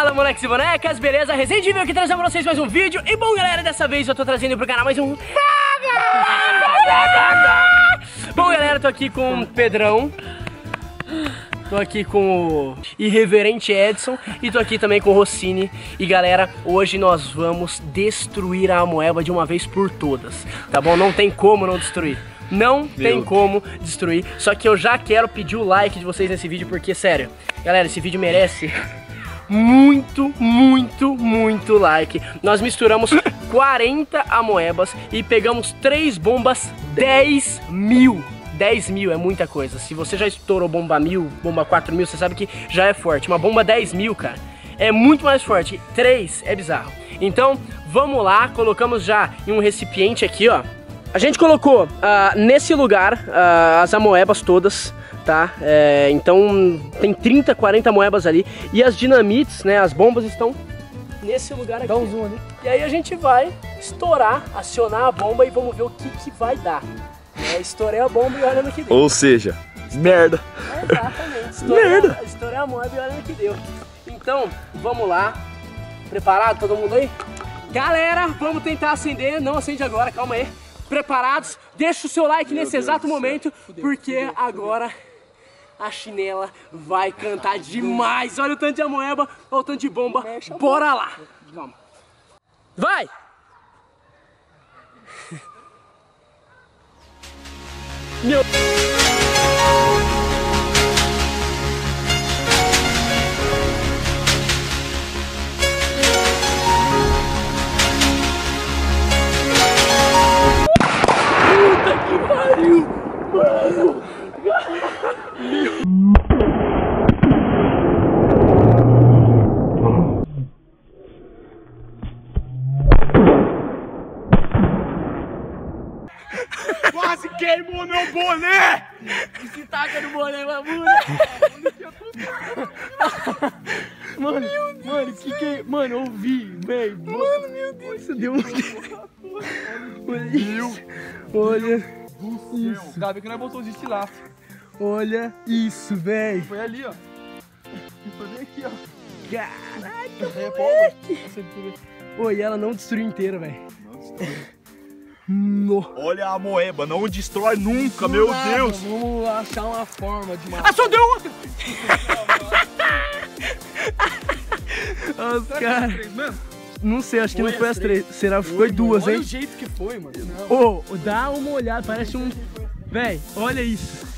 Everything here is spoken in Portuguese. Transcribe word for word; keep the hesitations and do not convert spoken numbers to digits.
Fala, moleques e bonecas, beleza? Resident Evil aqui trazendo pra vocês mais um vídeo. E bom, galera, dessa vez eu tô trazendo pro canal mais um... Bom, galera, tô aqui com o Pedrão. Tô aqui com o irreverente Edson. E tô aqui também com o Rossini. E galera, hoje nós vamos destruir a Amoeba de uma vez por todas, tá bom? Não tem como não destruir. Não Meu. tem como destruir. Só que eu já quero pedir o like de vocês nesse vídeo, porque, sério, galera, esse vídeo merece muito, muito, muito like. Nós misturamos quarenta amoebas e pegamos três bombas dez mil. dez mil é muita coisa. Se você já estourou bomba mil, bomba quatro mil, você sabe que já é forte. Uma bomba dez mil, cara, é muito mais forte. três é bizarro. Então, vamos lá. Colocamos já em um recipiente aqui, ó. A gente colocou uh, nesse lugar uh, as amoebas todas, tá? É, então tem trinta, quarenta amoebas ali. E as dinamites, né, as bombas estão nesse lugar aqui. Dá um zoom ali. E aí a gente vai estourar, acionar a bomba e vamos ver o que, que vai dar. É, estourei a bomba e olha no que deu. Ou seja, Estourei. merda. É, exatamente. Estourei, merda. A, estourei a moeba e olha no que deu. Então, vamos lá. Preparado todo mundo aí? Galera, vamos tentar acender. Não acende agora, calma aí. Preparados? Deixa o seu like Meu nesse Deus exato momento, fudeu, porque fudeu, fudeu. agora a chinela vai cantar demais. Olha o tanto de amoeba, olha o tanto de bomba. Bora lá. Calma. Vai! Meu... Quase queimou meu boné! Se taca no boné, mamãe! Mano, mano, que que... Mano, eu ouvi, velho. Mano, meu Deus. Isso deu um... Olha isso. Olha isso. Ainda bem que nós botou os estilaços. Olha isso, velho. Foi ali, ó. Foi bem aqui, ó. Caraca, moleque. Oi, ela não destruiu inteira, velho. Não destruiu. No. Olha a moeba, não destrói nunca, meu nada, Deus! Vamos achar uma forma de matar. Ah, só deu outra! Os caras. Não sei, acho que foi não foi as três. três. Será que foi duas, hein? Olha o jeito que foi, mano. Ô, oh, dá uma olhada, parece um. Véi, olha isso.